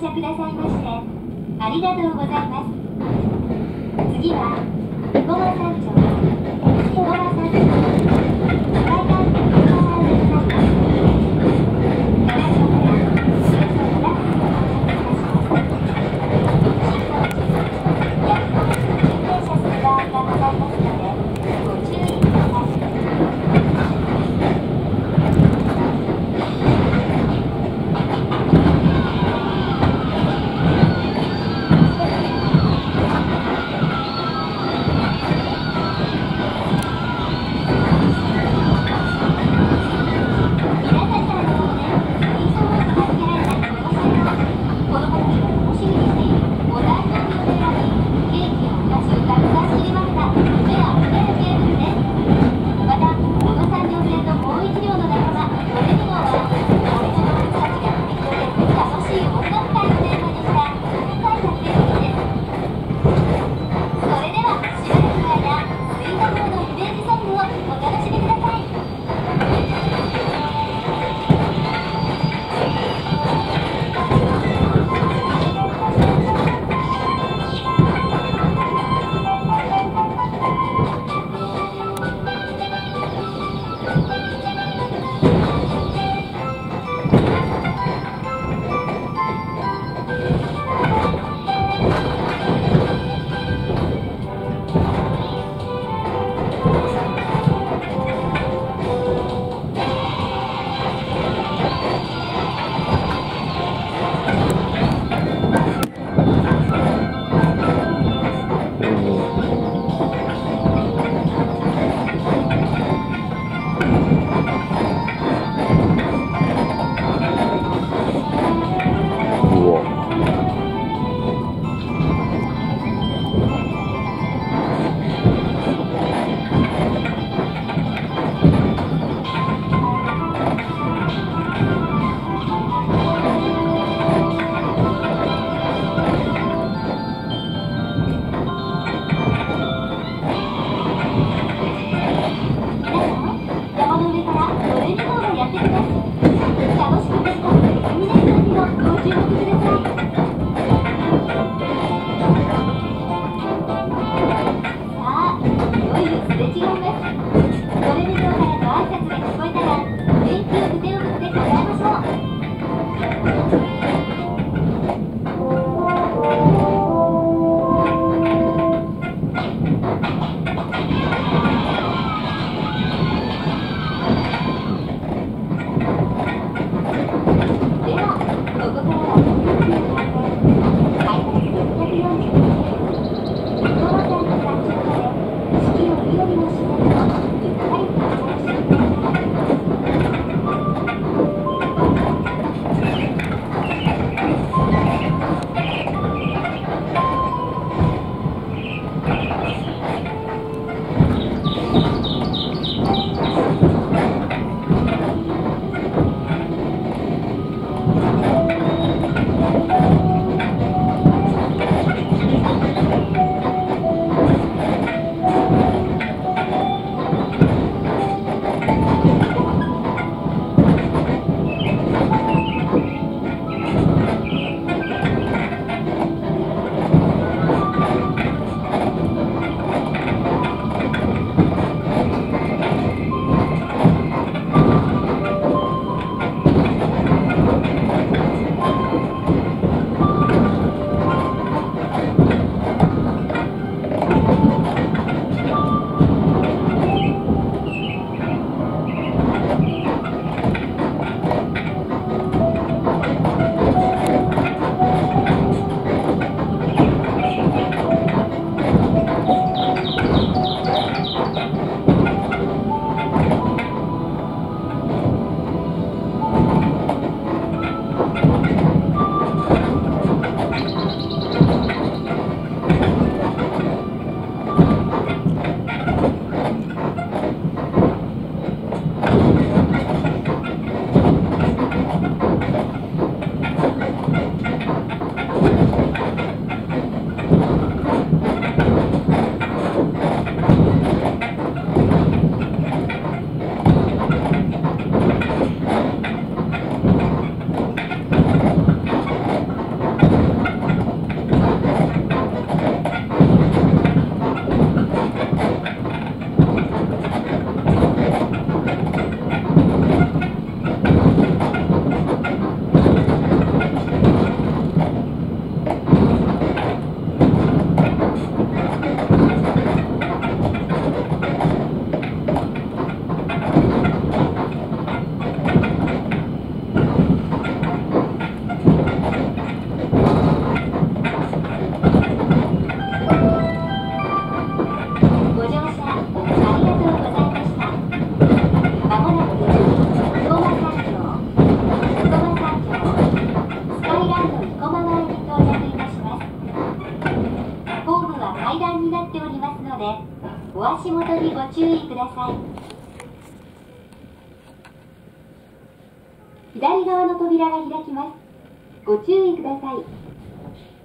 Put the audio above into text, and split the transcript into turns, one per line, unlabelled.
車くださいましてありがとうございます。次は生駒山頂、生駒山頂、スカイランド生駒山でございます。7時からおよそ7分で到着いたします。新道中、やはり急停車する場合がございますのでご注意ください。お誕生日を選び、ケーキやお菓子をたくさん知りました。目はお手で、お足元にご注意ください。左側の扉が開きます。ご注意ください。